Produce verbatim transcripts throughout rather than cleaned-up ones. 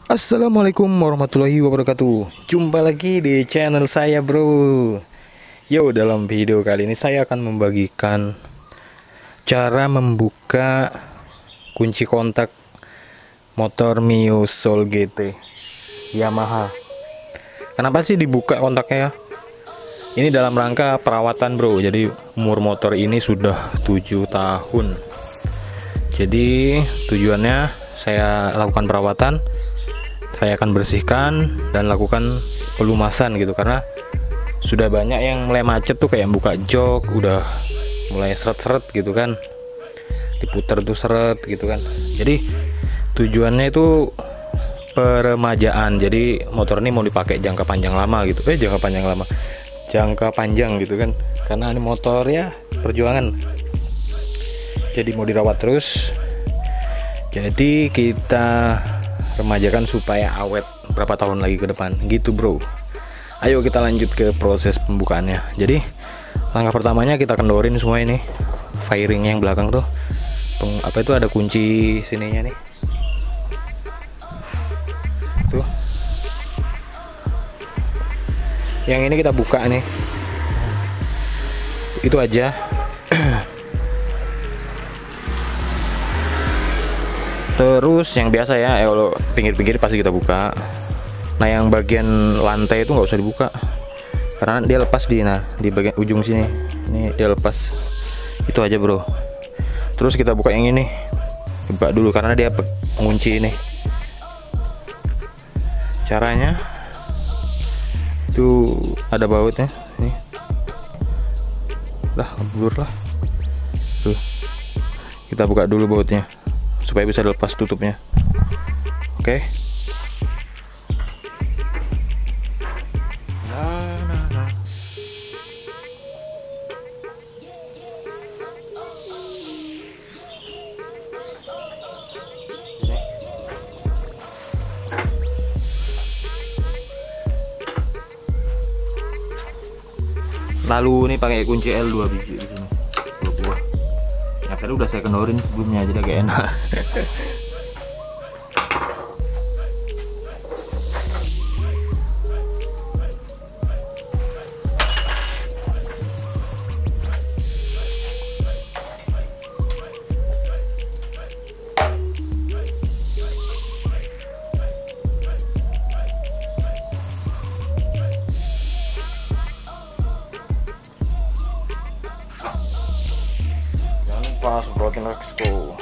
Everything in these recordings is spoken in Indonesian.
Assalamualaikum warahmatullahi wabarakatuh. Jumpa lagi di channel saya, bro. Yo, dalam video kali ini saya akan membagikan cara membuka kunci kontak motor Mio Soul G T Yamaha. Kenapa sih dibuka kontaknya? Ini dalam rangka perawatan, bro. Jadi umur motor ini sudah tujuh tahun. Jadi tujuannya saya lakukan perawatan. Saya akan bersihkan dan lakukan pelumasan gitu, karena sudah banyak yang mulai macet tuh, kayak buka jok udah mulai seret-seret gitu kan, diputer tuh seret gitu kan. Jadi tujuannya itu peremajaan, jadi motor ini mau dipakai jangka panjang lama gitu, eh jangka panjang lama jangka panjang gitu kan, karena ini motor ya perjuangan, jadi mau dirawat terus. Jadi kita remajakan supaya awet berapa tahun lagi ke depan gitu, bro. Ayo kita lanjut ke proses pembukaannya. Jadi langkah pertamanya kita kendorin semua ini fairing yang belakang tuh. Peng, apa itu ada kunci sininya nih tuh, yang ini kita buka nih, itu aja. Terus yang biasa ya, eh, kalau pinggir-pinggir pasti kita buka. Nah yang bagian lantai itu nggak usah dibuka, karena dia lepas di nah di bagian ujung sini. Ini dia lepas, itu aja, bro. Terus kita buka yang ini, buka dulu karena dia pengunci ini. Caranya itu ada bautnya, nih. Lah, blur lah. Tuh, kita buka dulu bautnya supaya bisa dilepas tutupnya. Oke. Nah, nah, nah. Lalu ini pakai kunci L dua biji di sini. Dua buah. Ya tadi udah saya kendorin sebelumnya, jadi agak enak. Pas semprotin Rexco.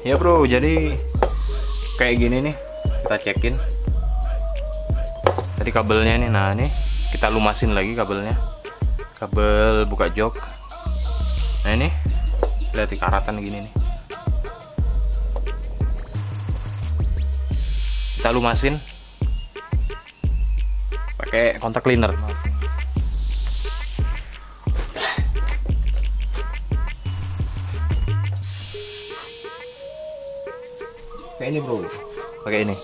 Ya bro, jadi kayak gini nih, kita cekin tadi kabelnya nih. Nah ini kita lumasin lagi kabelnya, kabel buka jok. Nah ini lihat karatan gini nih, kita lumasin pakai kontak cleaner. Kayak ini bro, pakai ini.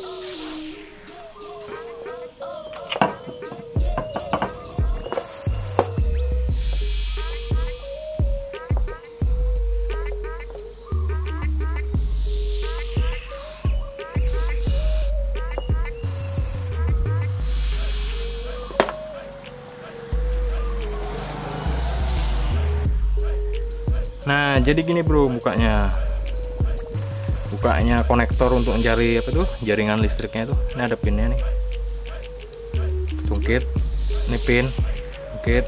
Nah jadi gini bro, bukanya bukanya konektor untuk mencari apa tuh jaringan listriknya tuh. Ini ada pinnya nih, tungkit, ini pin, tungkit.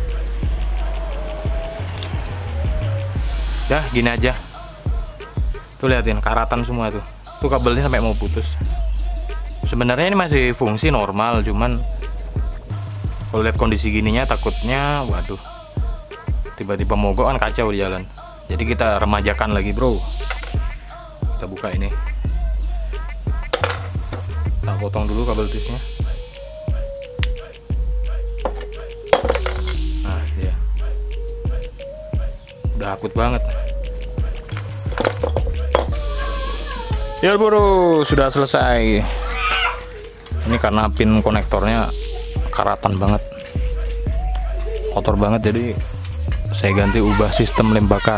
Dah gini aja tuh, liatin karatan semua tuh, tuh kabelnya sampai mau putus. Sebenarnya ini masih fungsi normal, cuman kalau lihat kondisi gininya takutnya waduh tiba-tiba mogok kan kacau di jalan. Jadi kita remajakan lagi bro. Kita buka ini, kita potong dulu kabel tisnya. Nah dia udah akut banget ya bro, sudah selesai. Ini karena pin konektornya karatan banget, kotor banget, jadi saya ganti ubah sistem lem bakar.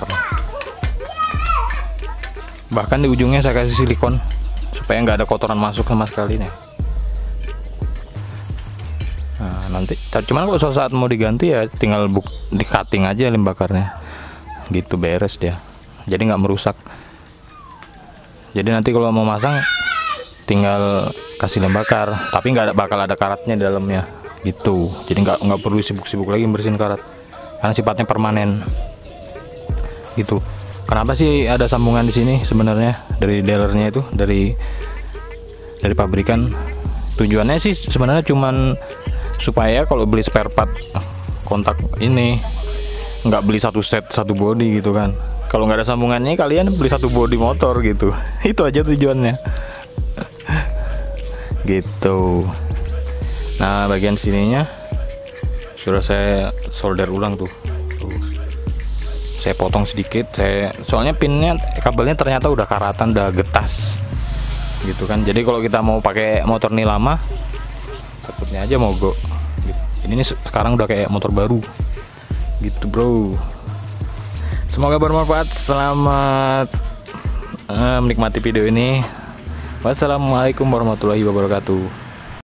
Bahkan di ujungnya saya kasih silikon supaya nggak ada kotoran masuk sama sekali nih. Nah nanti, cuman kalau suatu saat mau diganti ya tinggal buk, di cutting aja lem bakarnya, gitu beres dia. Jadi nggak merusak. Jadi nanti kalau mau masang tinggal kasih lem bakar, tapi nggak ada bakal ada karatnya di dalamnya, gitu. Jadi nggak nggak perlu sibuk-sibuk lagi bersihin karat, karena sifatnya permanen, gitu. Kenapa sih ada sambungan di sini sebenarnya dari dealernya itu, dari dari pabrikan? Tujuannya sih sebenarnya cuman supaya kalau beli spare part kontak ini nggak beli satu set satu body gitu kan. Kalau nggak ada sambungannya kalian beli satu body motor gitu. Itu aja tujuannya. Gitu. Nah bagian sininya sudah saya solder ulang tuh. Tuh. Saya potong sedikit, saya soalnya pinnya kabelnya ternyata udah karatan, udah getas gitu kan. Jadi kalau kita mau pakai motor ini lama takutnya aja mogok gitu. Ini nih sekarang udah kayak motor baru gitu bro. Semoga bermanfaat. Selamat uh, menikmati video ini. Wassalamualaikum warahmatullahi wabarakatuh.